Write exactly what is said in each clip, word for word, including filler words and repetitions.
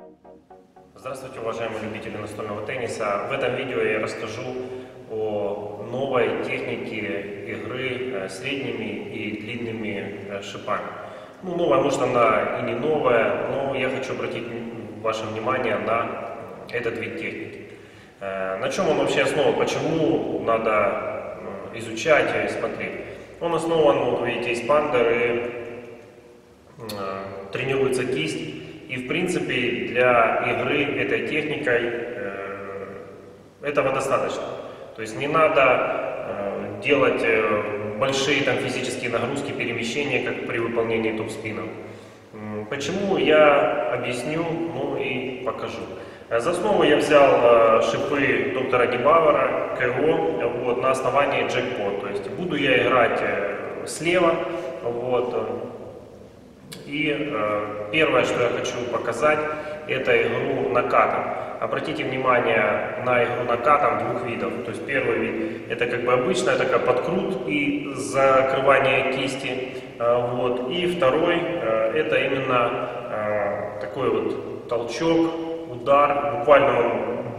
Здравствуйте, уважаемые любители настольного тенниса. В этом видео я расскажу о новой технике игры средними и длинными шипами. Ну, новая, может, она и не новая, но я хочу обратить ваше внимание на этот вид техники. На чем он вообще основан, почему надо изучать и смотреть? Он основан, вот вы видите, эспандер, и тренируется кисть. И в принципе для игры этой техникой э, этого достаточно. То есть не надо э, делать э, большие там, физические нагрузки, перемещения, как при выполнении топ-спинов. Почему, я объясню, ну и покажу. За основу я взял э, шипы доктора Гебауэра, КО, вот, на основании джекпот. То есть буду я играть э, слева. Вот, И э, первое, что я хочу показать, это игру накатом. Обратите внимание на игру накатом двух видов. То есть первый вид это как бы обычная такая подкрут и закрывание кисти. Э, вот. И второй э, это именно э, такой вот толчок, удар, буквально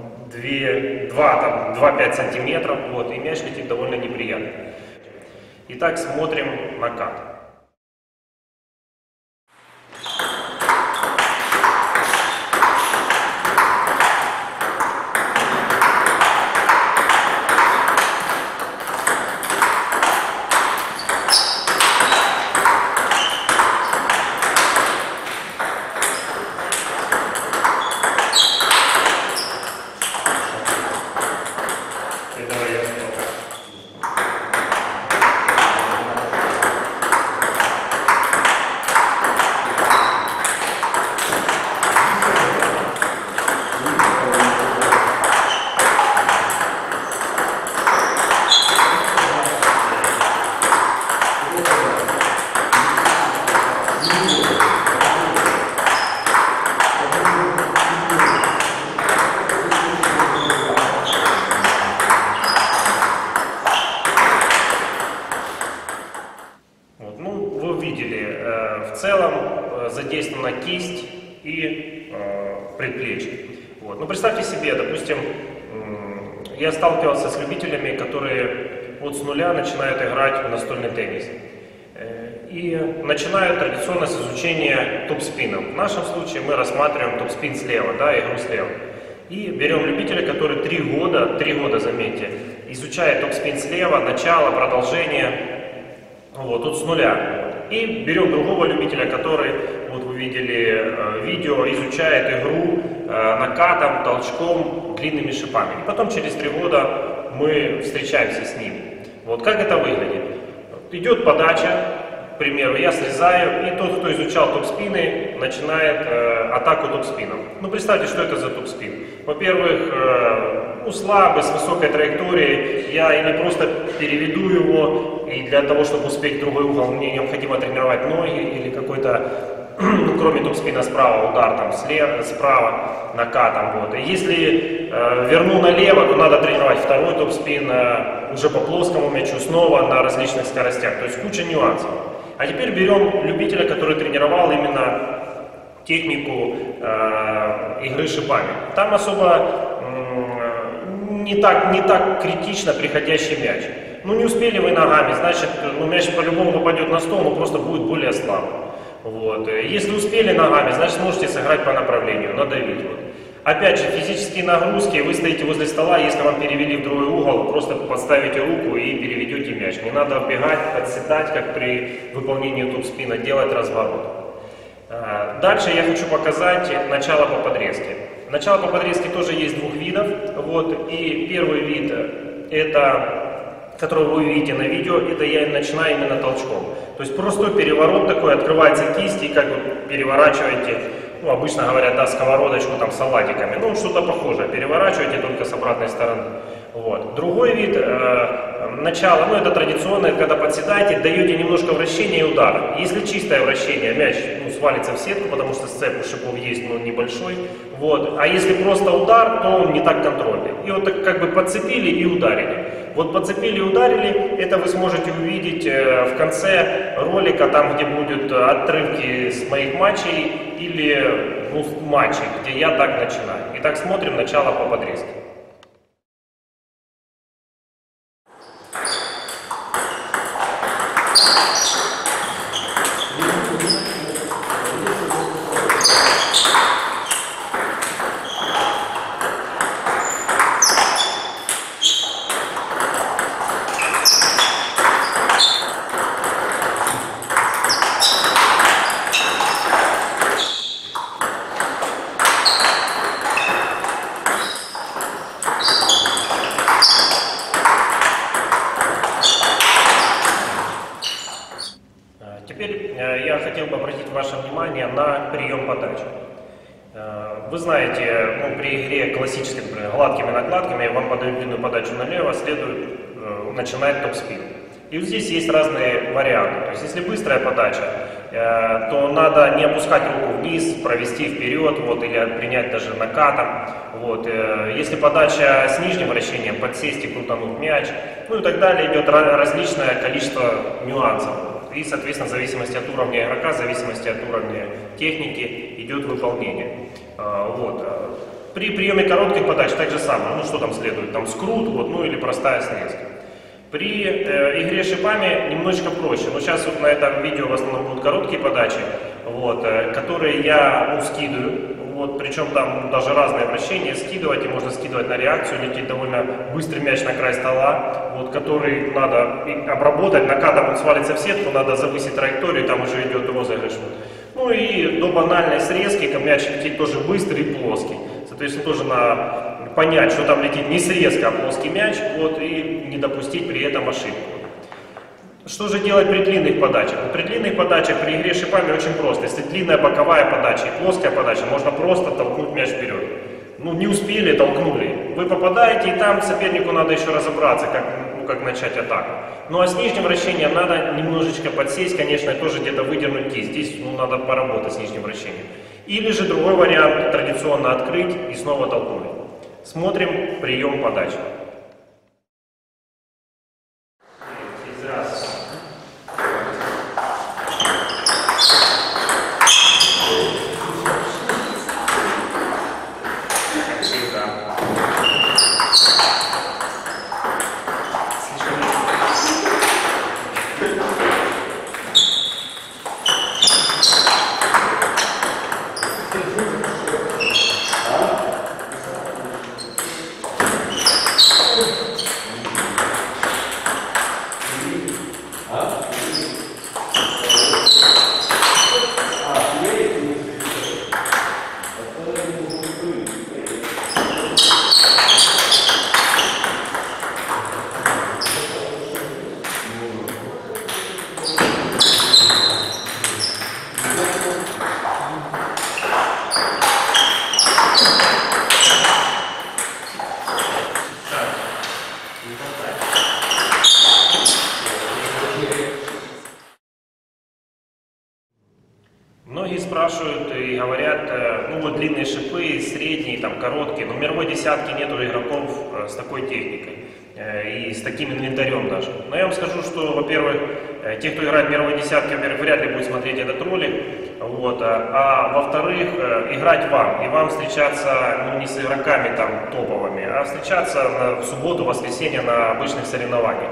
два-пять сантиметров. Вот, и мяч летит довольно неприятно. Итак, смотрим накат. В целом задействована кисть и э, предплечье. Вот. Ну, представьте себе, допустим, э, я сталкивался с любителями, которые вот с нуля начинают играть в настольный теннис. Э, и начинают традиционно с изучения топ-спинов. В нашем случае мы рассматриваем топ-спин слева, да, игру слева. И берем любителя, который три года, три года, заметьте, изучает топ-спин слева, начало, продолжение, вот, тут с нуля. И берем другого любителя, который, вот вы видели э, видео, изучает игру э, накатом, толчком, длинными шипами. И потом через три года мы встречаемся с ним. Вот как это выглядит? Идет подача, к примеру, я срезаю, и тот, кто изучал топ-спины, начинает э, атаку топ-спинов. Ну, представьте, что это за топ-спин. Во-первых, э, ну, слабый, с высокой траекторией, я или просто переведу его, и для того, чтобы успеть в другой угол, мне необходимо тренировать ноги, или какой-то, ну, кроме топ-спина справа, удар там слева, справа, накатом. Вот. И если э, верну налево, то надо тренировать второй топ-спин э, уже по плоскому мячу, снова на различных скоростях. То есть куча нюансов. А теперь берем любителя, который тренировал именно технику э, игры шипами. Там особо э, не, так, не так критично приходящий мяч. Ну не успели вы ногами, значит, ну, мяч по-любому попадет на стол, но просто будет более слабый. Вот. Если успели ногами, значит сможете сыграть по направлению, надавить. Вот. Опять же, физические нагрузки, вы стоите возле стола, если вам перевели в другой угол, просто подставите руку и переведете мяч. Не надо бегать, подседать, как при выполнении топ-спина, делать разворот. Дальше я хочу показать начало по подрезке. Начало по подрезке тоже есть двух видов. Вот. И первый вид, это, который вы видите на видео, это я начинаю именно толчком. То есть простой переворот такой, открывается кисть и как вы переворачиваете. Ну, обычно говорят, да, сковородочку там с оладиками. Ну, что-то похожее. Переворачиваете только с обратной стороны. Вот. Другой вид, э, начало, ну, это традиционное, когда подседаете, даете немножко вращения и удара. Если чистое вращение, мяч, ну, свалится в сетку, потому что сцеп у шипов есть, но небольшой. Вот. А если просто удар, то он не так контрольный. И вот так как бы подцепили и ударили. Вот подцепили и ударили, это вы сможете увидеть в конце ролика, там где будут отрывки с моих матчей или ну, матчей, где я так начинаю. Итак, смотрим начало по подрезке. Теперь я хотел бы обратить ваше внимание на прием подачи. Вы знаете, ну, при игре классической, например, гладкими накладками, я вам подаю длинную подачу налево, следует начинать топ-спин. И вот здесь есть разные варианты. То есть, если быстрая подача, то надо не опускать руку вниз, провести вперед, вот, или принять даже накатом. Вот. Если подача с нижним вращением, подсесть и крутануть мяч, ну и так далее, идет различное количество нюансов. И, соответственно, в зависимости от уровня игрока, в зависимости от уровня техники идет выполнение. Вот. При приеме коротких подач так же самое. Ну что там следует? Там скрут, вот, ну или простая срезка. При э, игре шипами немножечко проще. Но сейчас вот на этом видео в основном будут короткие подачи, вот, э, которые я ну, скидываю. Вот, причем там даже разные вращения скидывать, и можно скидывать на реакцию, лететь довольно быстрый мяч на край стола, вот, который надо обработать, накатом он свалится в сетку, надо завысить траекторию, там уже идет розыгрыш. Ну и до банальной срезки, когда мяч летит тоже быстрый и плоский. Соответственно, тоже надо понять, что там летит не срезка, а плоский мяч, вот, и не допустить при этом ошибку. Что же делать при длинных подачах? При длинных подачах при игре шипами очень просто. Если длинная боковая подача и плоская подача, можно просто толкнуть мяч вперед. Ну, не успели, толкнули. Вы попадаете, и там сопернику надо еще разобраться, как, ну, как начать атаку. Ну, а с нижним вращением надо немножечко подсесть, конечно, и тоже где-то выдернуть кисть. Здесь ну, надо поработать с нижним вращением. Или же другой вариант, традиционно открыть и снова толкнуть. Смотрим прием подачи. Многие спрашивают и говорят, ну вот длинные шипы, средние, там короткие, но в мировой десятке нету игроков с такой техникой и с таким инвентарем даже. Но я вам скажу, что, во-первых, те, кто играет в мировой десятке, во-первых, вряд ли будет смотреть этот ролик, вот, а во-вторых, играть вам, и вам встречаться ну, не с игроками там топовыми, а встречаться на, в субботу, воскресенье на обычных соревнованиях.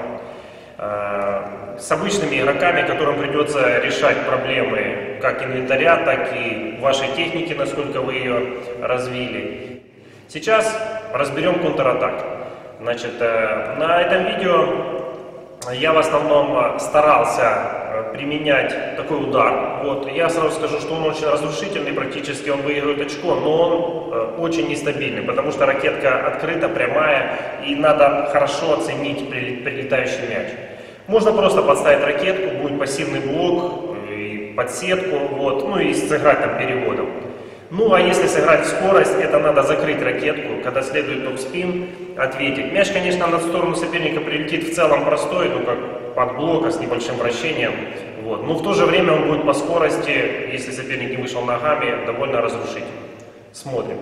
С обычными игроками, которым придется решать проблемы как инвентаря, так и вашей техники, насколько вы ее развили. Сейчас разберем контратаки. Значит, на этом видео я в основном старался применять такой удар. Вот. Я сразу скажу, что он очень разрушительный, практически он выигрывает очко, но он очень нестабильный, потому что ракетка открыта, прямая, и надо хорошо оценить прилетающий мяч. Можно просто подставить ракетку, будет пассивный блок, и подсетку, вот, ну и сыграть там переводом. Ну а если сыграть в скорость, это надо закрыть ракетку, когда следует топ-спин, ответить. Мяч, конечно, на сторону соперника прилетит в целом простой, ну как под блока с небольшим вращением. Вот. Но в то же время он будет по скорости, если соперник не вышел ногами, довольно разрушительный. Смотрим.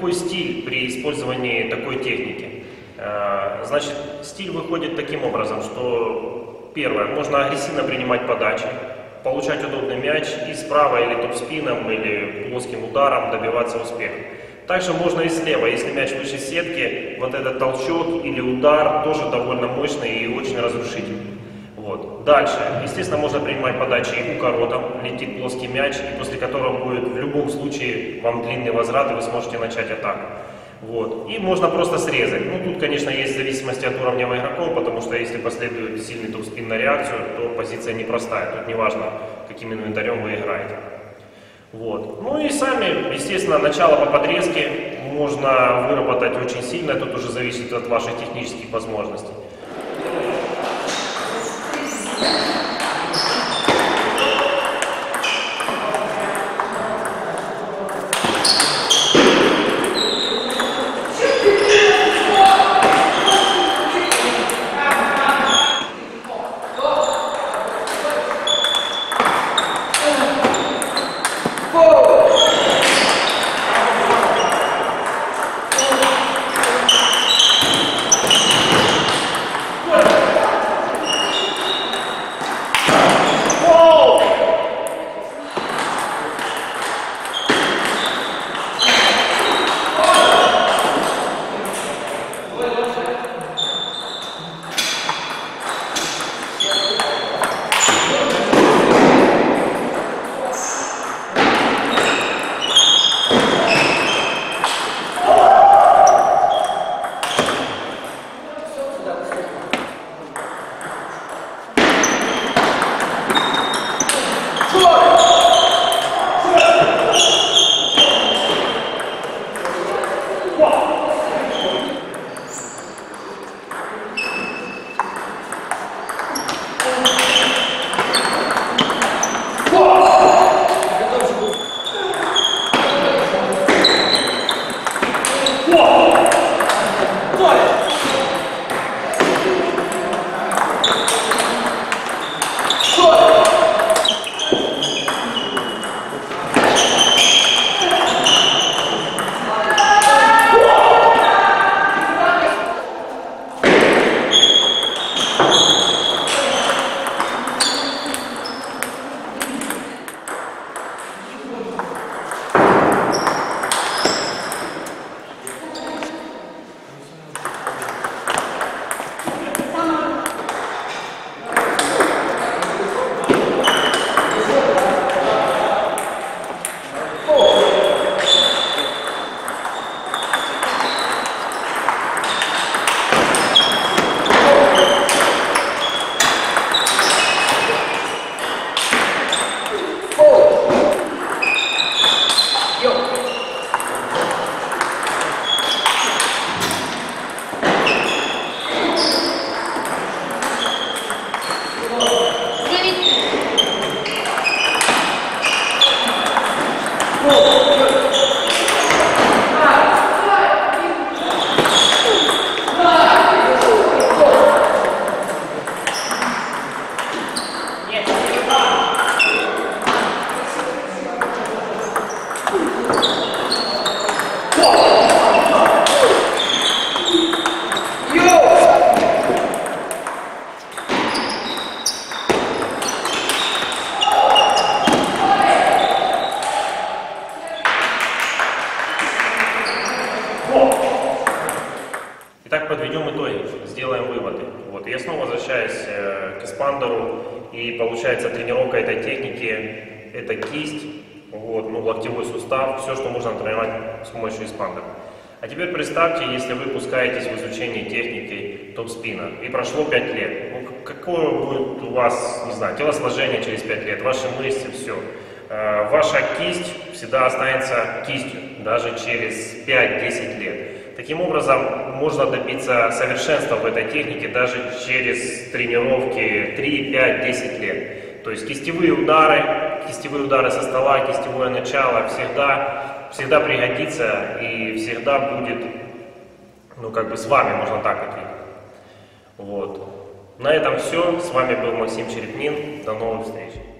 какой стиль при использовании такой техники? Значит, стиль выходит таким образом, что первое, можно агрессивно принимать подачи, получать удобный мяч и справа или топ-спином, или плоским ударом добиваться успеха. Также можно и слева, если мяч выше сетки, вот этот толчок или удар тоже довольно мощный и очень разрушительный. Вот. Дальше, естественно, можно принимать подачи и укоротом, летит плоский мяч, и после которого будет в любом случае вам длинный возврат, и вы сможете начать атаку. Вот. И можно просто срезать. Ну, тут, конечно, есть зависимость от уровня игроков, потому что если последует сильный топ-спин на реакцию, то позиция непростая. Тут не важно, каким инвентарем вы играете. Вот. Ну и сами, естественно, начало по подрезке можно выработать очень сильно, тут уже зависит от ваших технических возможностей. Итак, подведем итоги, сделаем выводы. Вот, я снова возвращаюсь э, к эспандеру, и получается тренировка этой техники – это кисть, вот, ну, локтевой сустав, все, что можно тренировать с помощью эспандера. А теперь представьте, если вы пускаетесь в изучение техники топ-спина, и прошло пять лет. Ну, какое будет у вас, не знаю, телосложение через пять лет, ваши мышцы, все. Э, ваша кисть всегда останется кистью, даже через пять-десять лет. Таким образом, можно добиться совершенства в этой технике даже через тренировки три, пять, десять лет. То есть кистевые удары, кистевые удары со стола, кистевое начало всегда, всегда пригодится и всегда будет, ну, как бы с вами, можно так ответить. Вот. На этом все. С вами был Максим Черепнин. До новых встреч.